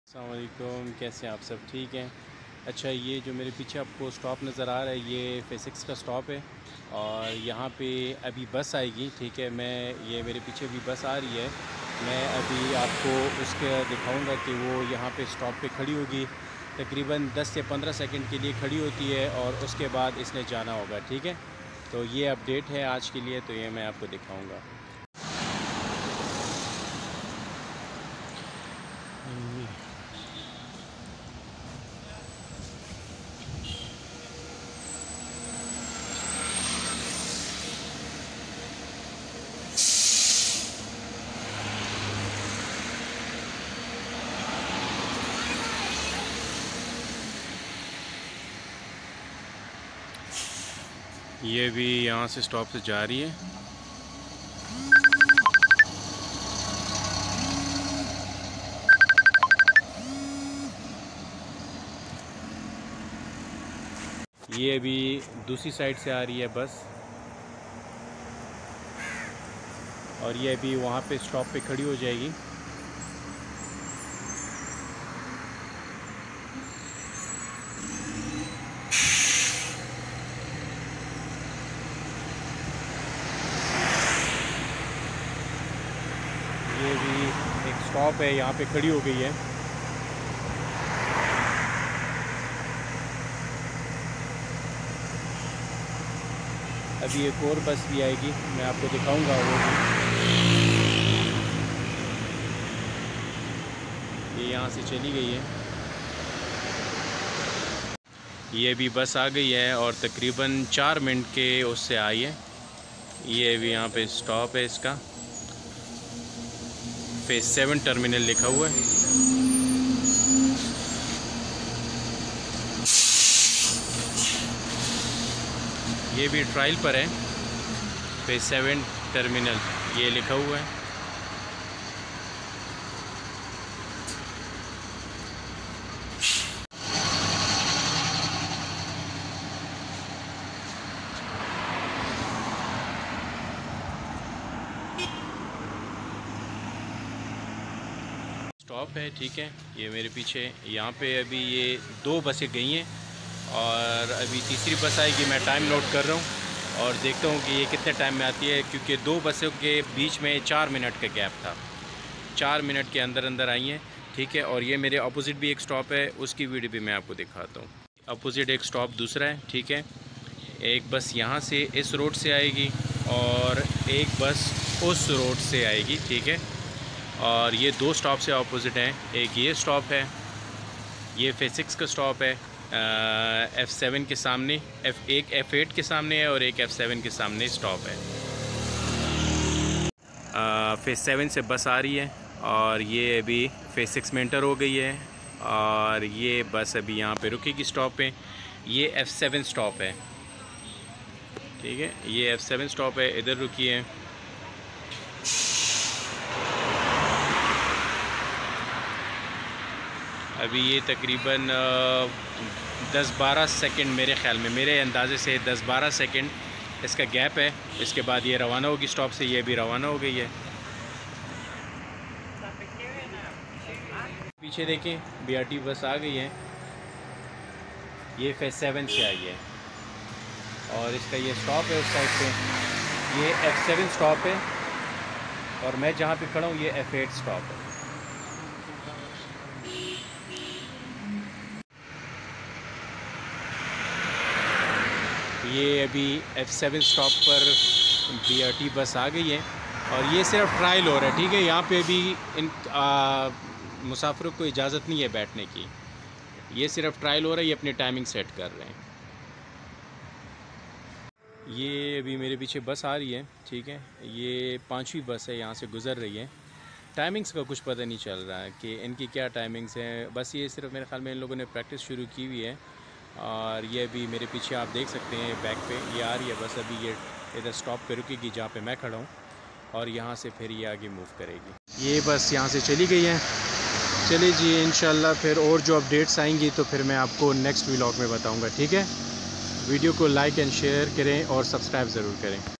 अस्सलाम वालेकुम, कैसे हैं आप सब? ठीक हैं। अच्छा, ये जो मेरे पीछे आपको स्टॉप नज़र आ रहा है ये फेज़ 6 का स्टॉप है और यहाँ पे अभी बस आएगी। ठीक है, ये मेरे पीछे भी बस आ रही है। मैं अभी आपको उसके दिखाऊंगा कि वो यहाँ पे स्टॉप पे खड़ी होगी। तकरीबन 10 से 15 सेकंड के लिए खड़ी होती है और उसके बाद इसने जाना होगा। ठीक है, तो ये अपडेट है आज के लिए, तो ये मैं आपको दिखाऊँगा। ये भी यहाँ से स्टॉप से जा रही है। ये अभी दूसरी साइड से आ रही है बस और ये अभी वहाँ पे स्टॉप पे खड़ी हो जाएगी। ये भी एक स्टॉप है, यहाँ पे खड़ी हो गई है। अभी एक और बस भी आएगी, मैं आपको दिखाऊंगा वो भी। ये यहाँ से चली गई है। ये भी बस आ गई है और तकरीबन 4 मिनट के उससे आई है। ये भी यहाँ पे स्टॉप है इसका, फेज़ 7 टर्मिनल लिखा हुआ है। ये भी ट्रायल पर है, फेज़ 7 टर्मिनल ये लिखा हुआ है। स्टॉप है, ठीक है। ये मेरे पीछे यहाँ पे अभी ये 2 बसें गई हैं और अभी तीसरी बस आएगी। मैं टाइम नोट कर रहा हूँ और देखता हूँ कि ये कितने टाइम में आती है, क्योंकि 2 बसों के बीच में 4 मिनट का गैप था। 4 मिनट के अंदर अंदर आई हैं, ठीक है। और ये मेरे अपोजिट भी एक स्टॉप है, उसकी वीडियो भी मैं आपको दिखाता हूँ। अपोजिट एक स्टॉप दूसरा है, ठीक है। एक बस यहाँ से इस रोड से आएगी और एक बस उस रोड से आएगी, ठीक है। और ये 2 स्टॉप से अपोजिट हैं। एक ये स्टॉप है, ये फेज़ 6 का स्टॉप है, F7 के सामने, एक F8 के सामने है और एक F7 के सामने स्टॉप है। फेज़ 7 से बस आ रही है और ये अभी फेज़ 6 में एंटर हो गई है और ये बस अभी यहाँ पे रुकेगी स्टॉप पे। ये F7 स्टॉप है, ठीक है। ये F7 स्टॉप है, इधर रुकी है। अभी ये तकरीबन 10-12 सेकंड, मेरे ख़्याल में, मेरे अंदाज़े से 10-12 सेकंड इसका गैप है। इसके बाद ये रवाना होगी स्टॉप से। ये भी रवाना हो गई है। पीछे देखें, BRT बस आ गई है। ये फेज़ 7 से आई है और इसका ये स्टॉप है उस साइड पे। ये F7 स्टॉप है और मैं जहाँ पे खड़ा हूँ ये F8 स्टॉप है। ये अभी F7 स्टॉप पर BRT बस आ गई है और ये सिर्फ ट्रायल हो रहा है, ठीक है। यहाँ पे भी इन मुसाफिरों को इजाज़त नहीं है बैठने की। ये सिर्फ ट्रायल हो रहा है, ये अपनी टाइमिंग सेट कर रहे हैं। ये अभी मेरे पीछे बस आ रही है, ठीक है। ये 5वीं बस है, यहाँ से गुज़र रही है। टाइमिंग्स का कुछ पता नहीं चल रहा है कि इनकी क्या टाइमिंग्स हैं। बस ये सिर्फ मेरे ख्याल में इन लोगों ने प्रैक्टिस शुरू की हुई है। और ये अभी मेरे पीछे आप देख सकते हैं बैक पे ये आ रही है बस। अभी ये इधर स्टॉप पे रुकेगी जहाँ पे मैं खड़ा हूँ और यहाँ से फिर ये आगे मूव करेगी। ये बस यहाँ से चली गई है। चलिए जी, इंशाल्लाह फिर और जो अपडेट्स आएंगी तो फिर मैं आपको नेक्स्ट व्लॉग में बताऊँगा, ठीक है। वीडियो को लाइक एंड शेयर करें और सब्सक्राइब ज़रूर करें।